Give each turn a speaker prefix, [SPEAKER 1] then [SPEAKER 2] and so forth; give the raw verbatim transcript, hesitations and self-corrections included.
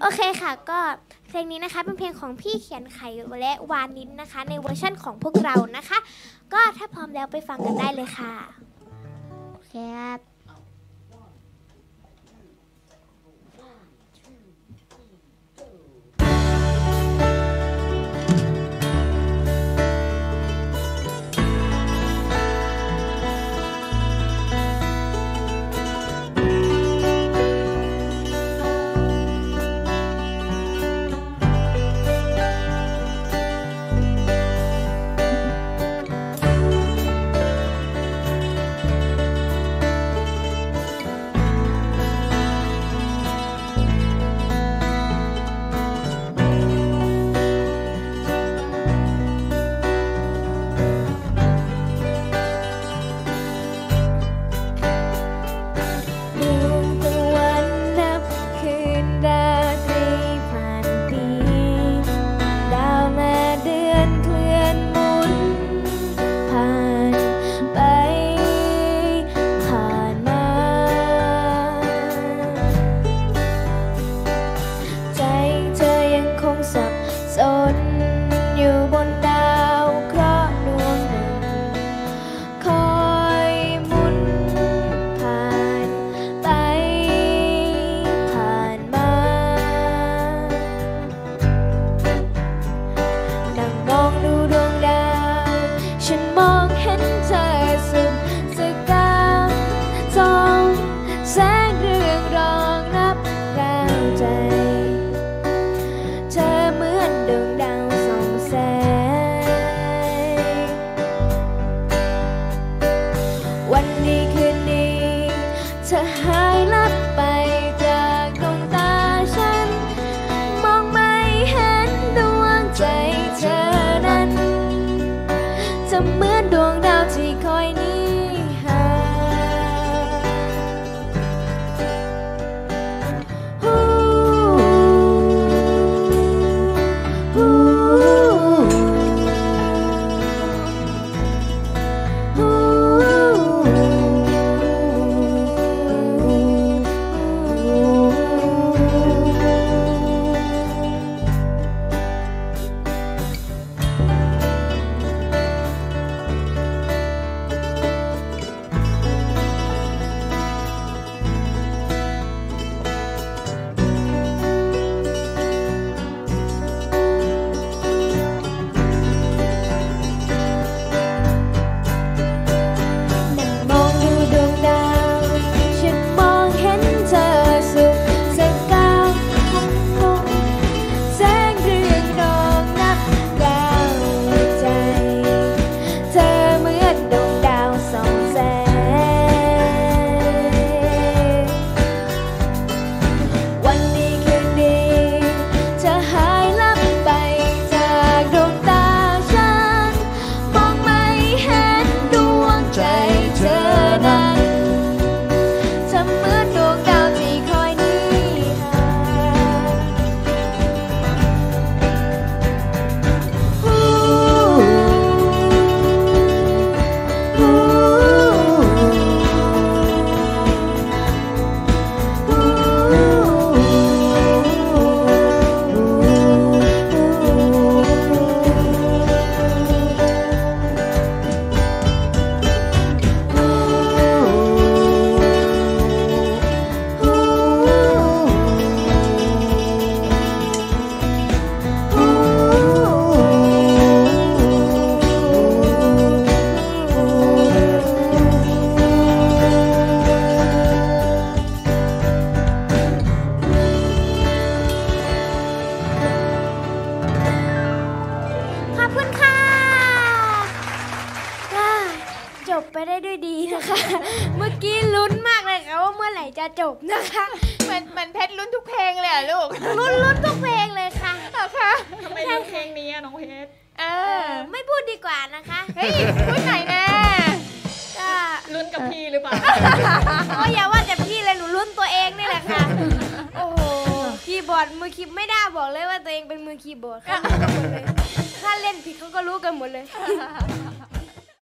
[SPEAKER 1] โอเคค่ะก็เพลงนี้นะคะเป็นเพลงของพี่เขียนไข่และวานิชนะคะในเวอร์ชั่นของพวกเรานะคะก็ถ้าพร้อมแล้วไปฟังกันได้เลยค่ะโอเคครับจบนะคะ
[SPEAKER 2] มันมันเพชรลุ้นทุกเพลงเลยอ่ะลูก
[SPEAKER 1] ลุ้นลุ้นทุกเพลงเลยค่ะ
[SPEAKER 2] ค่ะทำไมลุ้นเพลงนี้น้องเพชร
[SPEAKER 1] เออไม่พูดดีกว่านะคะ
[SPEAKER 2] เฮ้ยพูดไหนแน่
[SPEAKER 1] ก็
[SPEAKER 2] ลุ้นกับพี่หรือเปล่า
[SPEAKER 1] ก็อย่าว่าแต่พี่เลยหนูลุ้นตัวเองนี่แหละค่ะโอ้โหคีย์บอร์ดมือคีย์ไม่ได้บอกเลยว่าตัวเองเป็นมือคีย์บอร์ดค่ะถ้าเล่นผิดเขาก็รู้กันหมดเลย